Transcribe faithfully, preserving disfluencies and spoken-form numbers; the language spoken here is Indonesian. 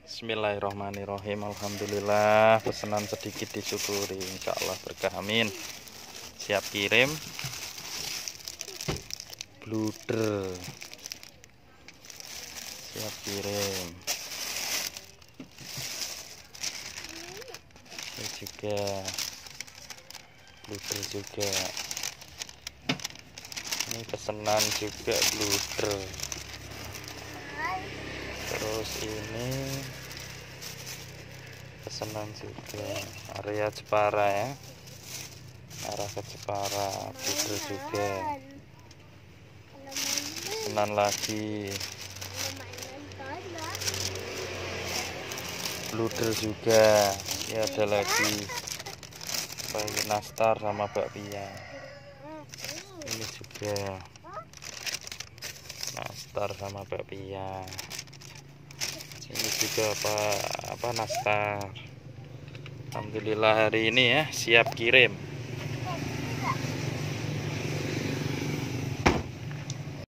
Bismillahirrahmanirrahim. Alhamdulillah, pesanan sedikit disyukuri, insya Allah berkah, amin. Siap kirim. Bluder siap kirim. Ini juga bluder juga. Ini pesanan juga bluder. Terus ini pesanan juga area Jepara ya, arah ke Jepara. Bluder juga. Pesanan lagi bluder juga. Ini ada lagi pakai nastar sama bakpia. Ini juga nastar sama bakpia. Ini juga apa apa nastar. Alhamdulillah hari ini ya siap kirim.